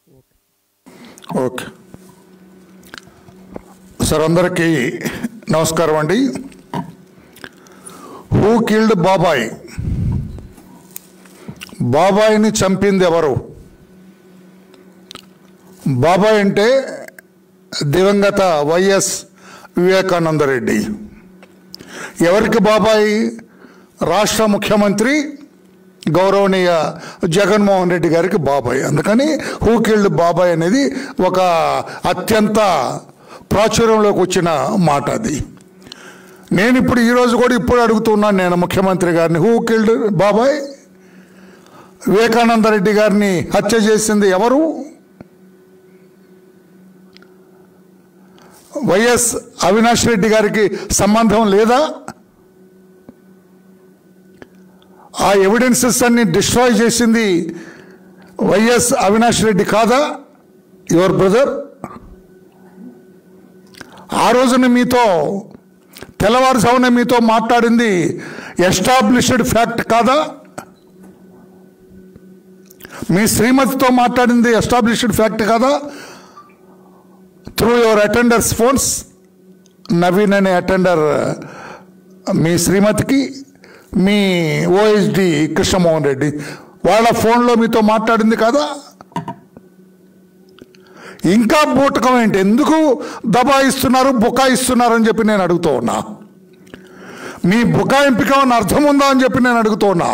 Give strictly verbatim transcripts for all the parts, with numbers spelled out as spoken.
Okay sir, అందరికీ నమస్కారం అండి. హూ కిల్డ్ బాబాయ్? బాబాయిని చంపింది ఎవరు? బాబాయ్ అంటే దివంగత వైఎస్ వివేకానందరెడ్డి. ఎవరికి బాబాయ్? రాష్ట్ర ముఖ్యమంత్రి గౌరవనీయ జగన్మోహన్ రెడ్డి గారికి బాబాయ్. అందుకని హూ కిల్డ్ బాబాయ్ అనేది ఒక అత్యంత ప్రాచుర్యంలోకి వచ్చిన మాట. అది నేను ఇప్పుడు ఈరోజు కూడా ఇప్పుడు అడుగుతున్నాను నేను ముఖ్యమంత్రి గారిని, హూ కిల్డ్ బాబాయ్? వివేకానందరెడ్డి గారిని హత్య చేసింది ఎవరు? వైఎస్ అవినాష్ రెడ్డి గారికి సంబంధం లేదా? ఆ ఎవిడెన్సెస్ అన్ని డిస్ట్రాయ్ చేసింది వైఎస్ అవినాష్ రెడ్డి కాదా? Your brother. ఆ రోజున మీతో తెల్లవారుజామున మీతో మాట్లాడింది ఎస్టాబ్లిష్డ్ ఫ్యాక్ట్ కాదా? మీ శ్రీమతితో మాట్లాడింది ఎస్టాబ్లిష్డ్ ఫ్యాక్ట్ కాదా? Through your attenders phones, Naveen అనే అటెండర్ మీ శ్రీమతికి, మీ ఓఎస్డి కృష్ణమోహన్ రెడ్డి వాళ్ళ ఫోన్లో మీతో మాట్లాడింది కదా? ఇంకా బూటకం ఏంటి? ఎందుకు దబాయిస్తున్నారు, బుకాయిస్తున్నారు అని చెప్పి నేను అడుగుతూ ఉన్నా. మీ బుకాయింపుకి ఏమన్నా అర్థం ఉందా అని చెప్పి నేను అడుగుతూ ఉన్నా.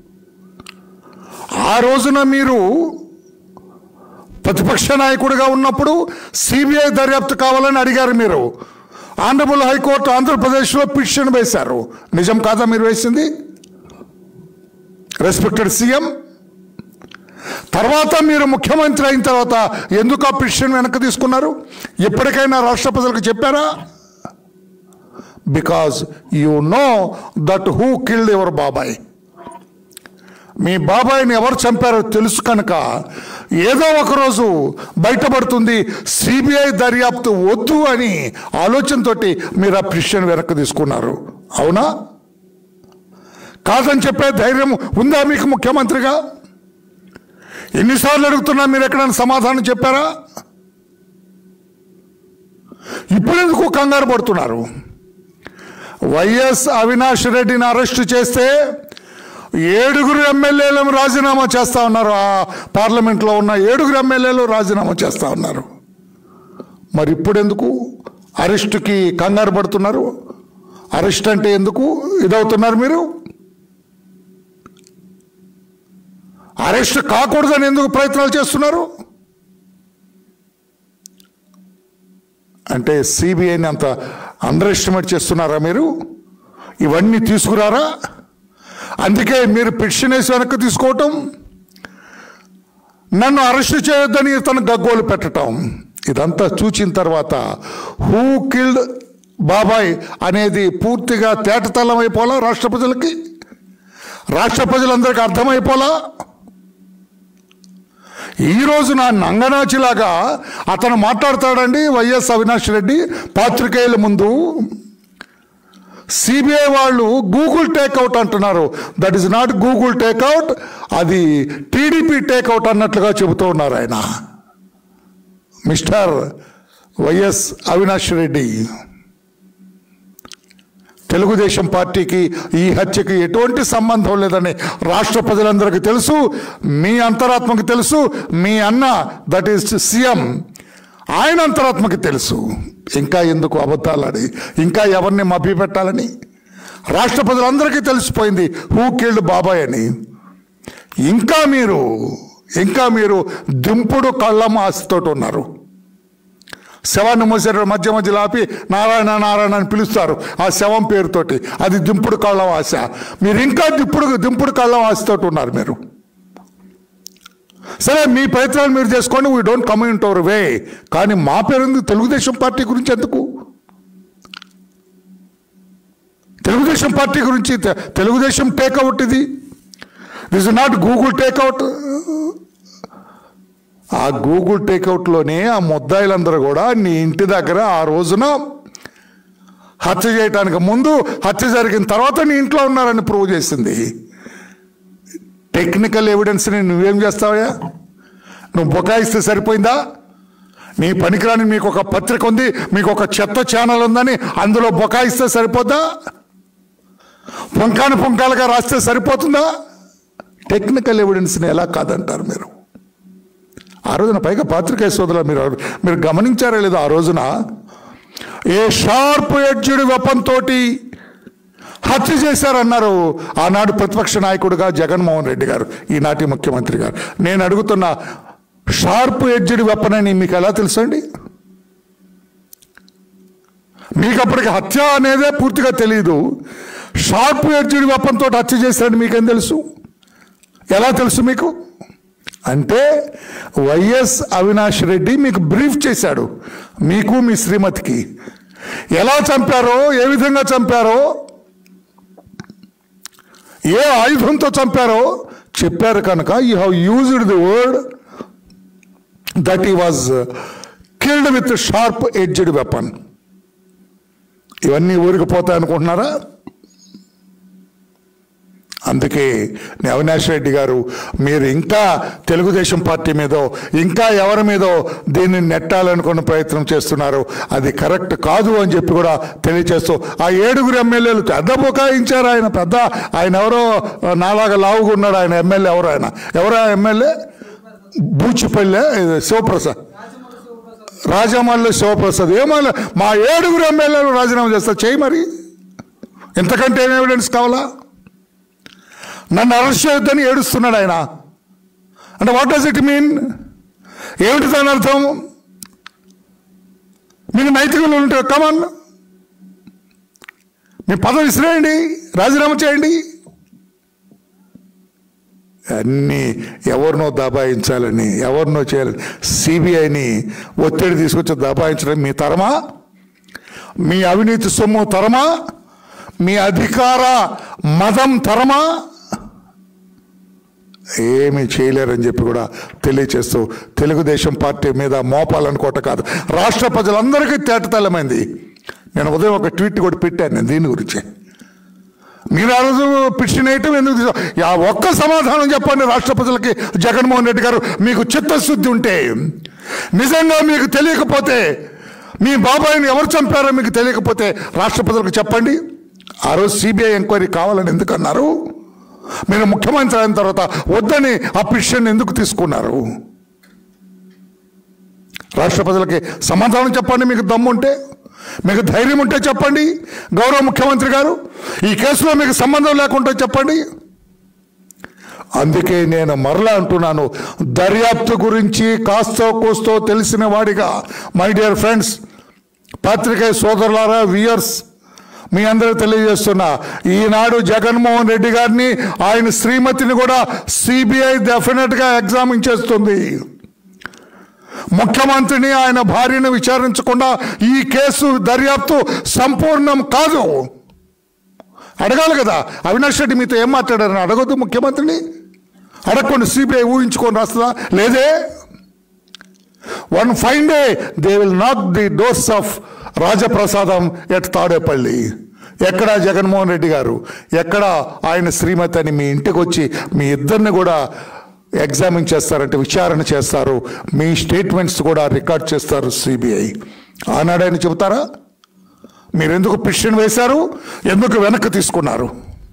ఆ రోజున మీరు ప్రతిపక్ష నాయకుడిగా ఉన్నప్పుడు సిబిఐ దర్యాప్తు కావాలని అడిగారు. మీరు ఆనరబుల్ హైకోర్టు ఆంధ్రప్రదేశ్లో పిటిషన్ వేశారు. నిజం కాదా మీరు వేసింది? Respected CM. తర్వాత మీరు ముఖ్యమంత్రి అయిన తర్వాత ఎందుకు ఆ పిటిషన్ వెనక్కి తీసుకున్నారు? ఎప్పటికైనా రాష్ట్ర ప్రజలకు చెప్పారా? Because you know that who killed your బాబాయ్. మీ బాబాయిని ఎవరు చంపారో తెలుసు కనుక ఏదో ఒకరోజు బయటపడుతుంది. సిబిఐ దర్యాప్తు వద్దు అని ఆలోచనతో మీరు ఆ పిటిషన్ వెనక్కి తీసుకున్నారు. అవునా? కాదని చెప్పే ధైర్యం ఉందా మీకు ముఖ్యమంత్రిగా? ఎన్నిసార్లు అడుగుతున్నా, మీరు ఎక్కడైనా సమాధానం చెప్పారా? ఇప్పుడు ఎందుకు కంగారు పడుతున్నారు? వైఎస్ అవినాష్ రెడ్డిని అరెస్టు చేస్తే ఏడుగురు ఎమ్మెల్యేలు రాజీనామా చేస్తా ఉన్నారు. ఆ పార్లమెంట్లో ఉన్న ఏడుగురు ఎమ్మెల్యేలు రాజీనామా చేస్తా ఉన్నారు. మరి ఇప్పుడు ఎందుకు అరెస్టుకి కంగారు పడుతున్నారు? అరెస్ట్ అంటే ఎందుకు ఇదవుతున్నారు మీరు? అరెస్ట్ కాకూడదని ఎందుకు ప్రయత్నాలు చేస్తున్నారు? అంటే సిబిఐని అంత అండర్ ఎస్టిమేట్ చేస్తున్నారా మీరు? ఇవన్నీ తీసుకురారా? అందుకే మీరు పిటిషన్ వేసి వెనక్కి తీసుకోవటం, నన్ను అరెస్ట్ చేయొద్దని తను గగ్గోలు పెట్టడం, ఇదంతా చూచిన తర్వాత హూ కిల్డ్ బాబాయ్ అనేది పూర్తిగా తేటతెల్లం అయిపోలా? రాష్ట్ర ప్రజలకి, రాష్ట్ర ప్రజలందరికీ అర్థమైపోలా? ఈరోజు నా నంగనాచిలాగా అతను మాట్లాడతాడండి వైఎస్ అవినాష్ రెడ్డి పాత్రికేయుల ముందు. సిబిఐ వాళ్ళు గూగుల్ టేక్అవుట్ అంటున్నారు. That is not Google takeout, అది టీడీపీ టేక్అవుట్ అన్నట్లుగా చెబుతూ ఉన్నారు ఆయన. మిస్టర్ వైఎస్ అవినాష్ రెడ్డి, తెలుగుదేశం పార్టీకి ఈ హత్యకి ఎటువంటి సంబంధం లేదని రాష్ట్ర ప్రజలందరికీ తెలుసు, మీ అంతరాత్మకి తెలుసు, మీ అన్న దట్ ఈస్ సీఎం ఆయన అంతరాత్మకి తెలుసు. ఇంకా ఎందుకు అబద్ధాలని, ఇంకా ఎవరిని మభ్యపెట్టాలని? రాష్ట్ర ప్రజలందరికీ తెలిసిపోయింది హూ కిల్డ్ బాబాయ్ అని. ఇంకా మీరు ఇంకా మీరు దింపుడు కళ్ళం ఆశతో ఉన్నారు. శవాన్ని మోసేట మధ్య మధ్యలో ఆపి నారాయణ నారాయణ అని పిలుస్తారు ఆ శవం పేరుతోటి. అది దింపుడు కళ్ళం ఆశ. మీరు ఇంకా దింపుడు దింపుడు కళ్ళం ఆశతో ఉన్నారు మీరు. సరే, మీ ప్రయత్నాలు మీరు చేసుకోండి, we don't come into our way. కానీ మా పేరు ఎందుకు? తెలుగుదేశం పార్టీ గురించి ఎందుకు? తెలుగుదేశం పార్టీ గురించి, తెలుగుదేశం టేక్అవుట్ ఇది. This is not Google takeout. ఆ గూగుల్ టేక్అవుట్లోనే ఆ ముద్దాయిలందరూ కూడా నీ ఇంటి దగ్గర ఆ రోజున హత్య చేయడానికి ముందు, హత్య జరిగిన తర్వాత నీ ఇంట్లో ఉన్నారని ప్రూవ్ చేసింది. టెక్నికల్ ఎవిడెన్స్ని నువ్వేం చేస్తావా? నువ్వు బొకాయిస్తే సరిపోయిందా? నీ పనికిరాని మీకు ఒక పత్రిక ఉంది, మీకు ఒక చెత్త ఛానల్ ఉందని అందులో బొకాయిస్తే సరిపోద్దా? పుంకాను పుంకాలుగా రాస్తే సరిపోతుందా? టెక్నికల్ ఎవిడెన్స్ని ఎలా కాదంటారు మీరు? ఆ రోజున పైగా పాత్రికేయ సోదరులు మీరు మీరు గమనించారా లేదా? ఆ రోజున ఏ షార్ప్ ఎడ్జ్డ్ వెపన్ తోటి హత్య చేశారన్నారు ఆనాడు ప్రతిపక్ష నాయకుడిగా జగన్మోహన్ రెడ్డి గారు, ఈనాటి ముఖ్యమంత్రి గారు. నేను అడుగుతున్న, షార్ప్ ఎడ్జ్డ్ వెపన్ అని మీకు ఎలా తెలుసండి? మీకు అప్పటికి హత్య అనేదే పూర్తిగా తెలియదు. షార్ప్ ఎడ్జ్డ్ వెపన్ తోటి హత్య చేశారని మీకేం తెలుసు? ఎలా తెలుసు మీకు? అంటే వైఎస్ అవినాష్ రెడ్డి మీకు బ్రీఫ్ చేశాడు, మీకు మీ శ్రీమతికి. ఎలా చంపారో, ఏ విధంగా చంపారో, ఏ ఆయుధంతో చంపారో చెప్పారు కనుక you have used the word that he was killed with sharp edged weapon. ఇవన్నీ ఊరికి పోతాయి అనుకుంటున్నారా? అందుకే అవినాష్ రెడ్డి గారు, మీరు ఇంకా తెలుగుదేశం పార్టీ మీదో ఇంకా ఎవరి మీదో దీన్ని నెట్టాలనుకున్న ప్రయత్నం చేస్తున్నారు. అది కరెక్ట్ కాదు అని చెప్పి కూడా తెలియజేస్తూ, ఆ ఏడుగురు ఎమ్మెల్యేలు పెద్ద బుకాయించారు. ఆయన పెద్ద ఆయన ఎవరో నాలాగా లావుగా ఉన్నాడు ఆయన ఎమ్మెల్యే. ఎవరు ఆయన? ఎవరో ఎమ్మెల్యే? బూచిపల్లె శివప్రసాద్, రాజమల్లి శివప్రసాద్. ఏమన్నా మా ఏడుగురు ఎమ్మెల్యేలు రాజీనామా చేస్తారు? చేయి మరి. ఇంతకంటే ఏం ఎవిడెన్స్ కావాలా? నన్ను అరెస్ట్ చేయొద్దని ఏడుస్తున్నాడు ఆయన. అంటే వాట్ డస్ ఇట్ మీన్? ఏమిటి దాని అర్థం? మీకు నైతికలు ఉంటే కమాన్, మీ పదవి విసిరేయండి, రాజీనామా చేయండి. అన్నీ ఎవరినో దబాయించాలని, ఎవరినో చేయాలని, సిబిఐని ఒత్తిడి తీసుకొచ్చి దబాయించడం మీ తరమా? మీ అవినీతి సొమ్ము తరమా? మీ అధికార మదం తరమా? ఏమీ చేయలేరని చెప్పి కూడా తెలియచేస్తూ, తెలుగుదేశం పార్టీ మీద మోపాలనుకోవటం కాదు, రాష్ట్ర ప్రజలందరికీ తేటతెల్లమైంది. నేను ఉదయం ఒక ట్వీట్ కూడా పెట్టాను నేను దీని గురించి. మీరు ఆ రోజు పిటిషన్ వేయటం ఎందుకు? ఆ ఒక్క సమాధానం చెప్పండి రాష్ట్ర ప్రజలకి. జగన్మోహన్ రెడ్డి గారు, మీకు చిత్తశుద్ధి ఉంటే, నిజంగా మీకు తెలియకపోతే, మీ బాబాయిని ఎవరు చంపారో మీకు తెలియకపోతే రాష్ట్ర ప్రజలకు చెప్పండి. ఆ రోజు సిబిఐ ఎంక్వైరీ కావాలని ఎందుకు అన్నారు? మీరు ముఖ్యమంత్రి అయిన తర్వాత వద్దని ఆ పిటిషన్ ఎందుకు తీసుకున్నారు? రాష్ట్ర ప్రజలకి సమాధానం చెప్పండి. మీకు దమ్ము ఉంటే, మీకు ధైర్యం ఉంటే చెప్పండి. గౌరవ ముఖ్యమంత్రి గారు, ఈ కేసులో మీకు సంబంధం లేకుండా చెప్పండి. అందుకే నేను మరలా అంటున్నాను, దర్యాప్తు గురించి కాస్తో కోస్తో తెలిసిన వాడిగా, మై డియర్ ఫ్రెండ్స్, పాత్రికేయ సోదరులారా, వ్యూయర్స్, మీ అందరూ తెలియజేస్తున్నా, ఈనాడు జగన్మోహన్ రెడ్డి గారిని, ఆయన శ్రీమతిని కూడా సిబిఐ డెఫినెట్గా ఎగ్జామిన్ చేస్తుంది. ముఖ్యమంత్రిని, ఆయన భార్యను విచారించకుండా ఈ కేసు దర్యాప్తు సంపూర్ణం కాదు. అడగాలి కదా. అవినాష్ రెడ్డి మీతో ఏం మాట్లాడారని అడగొద్దు ముఖ్యమంత్రిని? అడగకుండా సిబిఐ ఊహించుకొని రాస్తుందా? లేదే. One fine day they will knock the doors of రాజప్రసాదం ఎట్ తాడేపల్లి. ఎక్కడ జగన్మోహన్ రెడ్డి గారు, ఎక్కడ ఆయన శ్రీమతి అని మీ ఇంటికి వచ్చి మీ ఇద్దరిని కూడా ఎగ్జామిన్ చేస్తారంటే, విచారణ చేస్తారు. మీ స్టేట్మెంట్స్ కూడా రికార్డ్ చేస్తారు సిబిఐ. ఆనాడని చెబుతారా? మీరు ఎందుకు పిటిషన్ వేశారు, ఎందుకు వెనక్కి తీసుకున్నారు?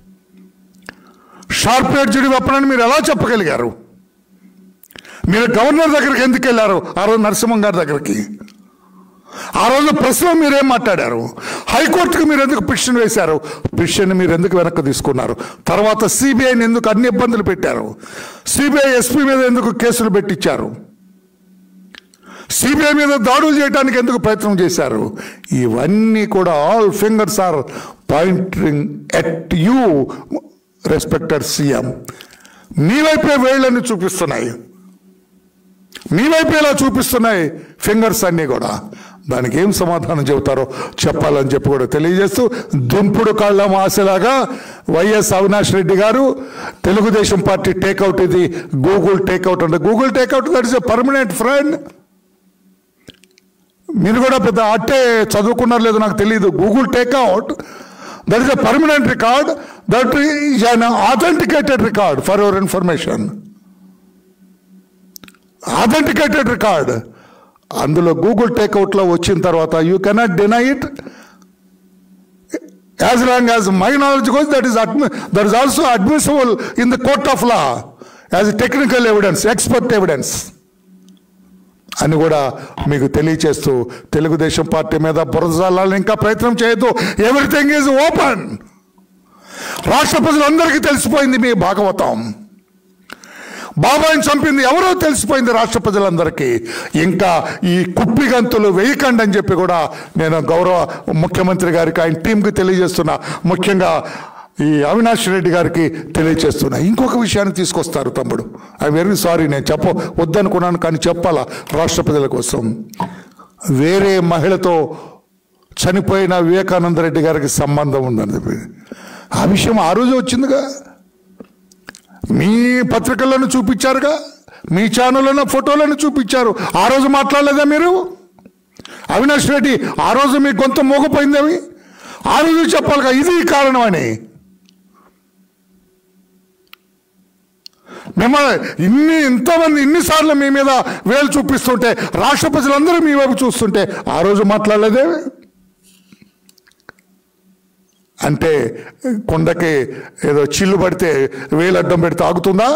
షార్ప్ ఎడ్జ్డ్ వెపన్ అని మీరు ఎలా చెప్పగలిగారు? మీరు గవర్నర్ దగ్గరికి ఎందుకు వెళ్ళారు? ఆ రోజు నరసింహం గారి దగ్గరికి. ఆ రోజు ప్రెస్లో మీరేం మాట్లాడారు? హైకోర్టుకు మీరు ఎందుకు పిటిషన్ వేశారు? పిటిషన్ మీరు ఎందుకు వెనక్కి తీసుకున్నారు? తర్వాత సిబిఐని ఎందుకు అన్ని ఇబ్బందులు పెట్టారు? సిబిఐ ఎస్పీ మీద ఎందుకు కేసులు పెట్టించారు? సిబిఐ మీద దాడులు చేయడానికి ఎందుకు ప్రయత్నం చేశారు? ఇవన్నీ కూడా all fingers are pointing at you respected CM. మీ వైపే వేళ్ళని చూపిస్తున్నాయి, మీ వైపే ఇలా చూపిస్తున్నాయి ఫింగర్స్ అన్నీ కూడా. దానికి ఏం సమాధానం చెబుతారో చెప్పాలని చెప్పి కూడా తెలియజేస్తూ, దుంపుడు కళ్ళం ఆశలాగా YS Avinash Reddy garu, Telugu Desam party takeout, ఇది గూగుల్ టేక్అవుట్ అంటే, Google takeout that is a permanent friend. మీరు కూడా పెద్ద అట్టే చదువుకున్నారు లేదో నాకు తెలియదు. Google takeout that is a permanent record, that is an authenticated record for your information. Authenticated record. అందులో గూగుల్ టేక్అవుట్లో వచ్చిన తర్వాత you cannot deny it. As long as my knowledge goes, that is admi that is also admissible in the court of law as technical evidence, expert evidence అని కూడా మీకు తెలియచేస్తూ, Telugu Desam party మీద బురద జల్లాలని ఇంకా ప్రయత్నం చేయొద్దు. Everything is open. రాష్ట్ర ప్రజలందరికీ తెలిసిపోయింది మీ భాగవతం. బాబాయిని చంపింది ఎవరో తెలిసిపోయింది రాష్ట్ర ప్రజలందరికీ. ఇంకా ఈ కుప్పి గంతులు వేయకండి అని చెప్పి కూడా నేను గౌరవ ముఖ్యమంత్రి గారికి, ఆయన టీంకి తెలియజేస్తున్నా. ముఖ్యంగా ఈ అవినాష్ రెడ్డి గారికి తెలియజేస్తున్నా. ఇంకొక విషయాన్ని తీసుకొస్తారు తమ్ముడు. ఐ వెరీ సారీ, నేను చెప్ప వద్దనుకున్నాను కానీ చెప్పాలా రాష్ట్ర ప్రజల కోసం. వేరే మహిళతో చనిపోయిన వివేకానంద రెడ్డి గారికి సంబంధం ఉందని చెప్పి ఆ విషయం ఆ రోజు వచ్చిందిగా, మీ పత్రికలను చూపించారుగా, మీ ఛానళ్ళలో ఫోటోలను చూపించారు. ఆ రోజు మాట్లాడలేదా మీరు? అవినాష్ రెడ్డి ఆ రోజు మీ గొంతు మోగపోయిందేమి? ఆ రోజు చెప్పాలిగా ఇది కారణం అని. మిమ్మల్ని ఇన్ని ఇంతమంది ఇన్నిసార్లు మీ మీద వేలు చూపిస్తుంటే, రాష్ట్ర ప్రజలందరూ మీ వైపు చూస్తుంటే ఆ రోజు మాట్లాడలేదే? అంటే కొండకి ఏదో చిల్లు పడితే వేలు అడ్డం పెడితే ఆగుతుందా?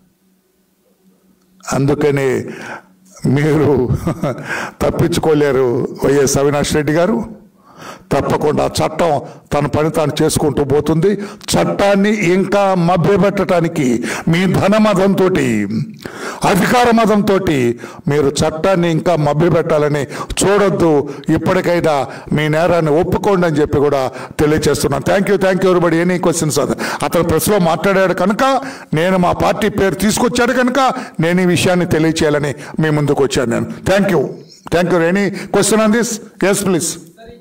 అందుకని మీరు తప్పించుకోలేరు వైఎస్ అవినాష్ రెడ్డి గారు. తప్పకుండా చట్టం తన పని తాను చేసుకుంటూ పోతుంది. చట్టాన్ని ఇంకా మభ్యపెట్టడానికి మీ ధనమదంతో, అధికార మదంతో మీరు చట్టాన్ని ఇంకా మభ్యపెట్టాలని చూడొద్దు. ఇప్పటికైనా మీ నేరాన్ని ఒప్పుకోండి అని చెప్పి కూడా తెలియజేస్తున్నాను. Thank you thank you everybody. Any questions? అతను ప్రెస్లో మాట్లాడాడు కనుక, నేను మా పార్టీ పేరు తీసుకొచ్చాడు కనుక నేను ఈ విషయాన్ని తెలియచేయాలని మీ ముందుకు వచ్చాను నేను. Thank you thank you. Any question on this? Yes please.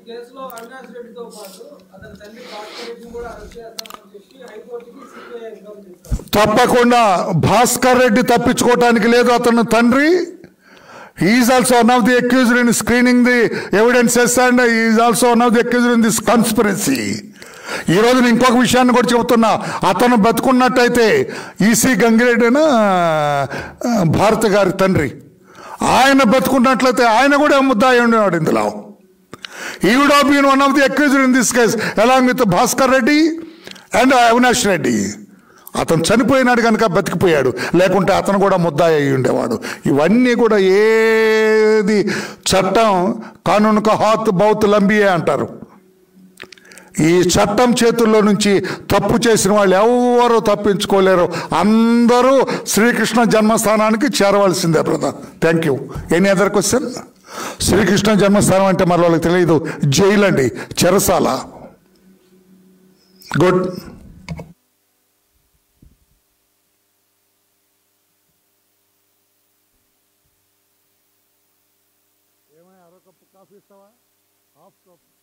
తప్పకుండా భాస్కర్ రెడ్డి తప్పించుకోవటానికి లేదు. అతను తండ్రి is also one of the accused in screening the evidences and is also one of the accused in this conspiracy. ఈ రోజు నేను ఇంకొక విషయాన్ని కూడా చెబుతున్నా. అతను బతుకున్నట్టయితే ఈసీ గంగిరెడ్డినా భారత గారి తండ్రి, ఆయన బతుకున్నట్లయితే ఆయన కూడా ముద్దాయి ఉండేవాడు ఇందులో. He would have been one of the accused in this case along with Bhaskar Reddy and Avinash Reddy. అతను చనిపోయినాడు కనుక బతికిపోయాడు, లేకుంటే అతను కూడా ముద్దాయి అయి ఉండేవాడు. ఇవన్నీ కూడా ఏది చట్టం కానూన్ కా హాత్ బౌత్ లంబియే అంటారు. ఈ చట్టం చేతుల్లో నుంచి తప్పు చేసిన వాళ్ళు ఎవరు తప్పించుకోలేరు. అందరూ శ్రీకృష్ణ జన్మస్థానానికి చేరవలసిందే brother. Thank you. Any other question? Srikrishna జన్మస్థానం అంటే మరి వాళ్ళకి తెలియదు, జైలు అండి, చెరసాల. గుడ్. ఏమైనా అరొక కప్పు కాఫీ ఇస్తావా? Half cup.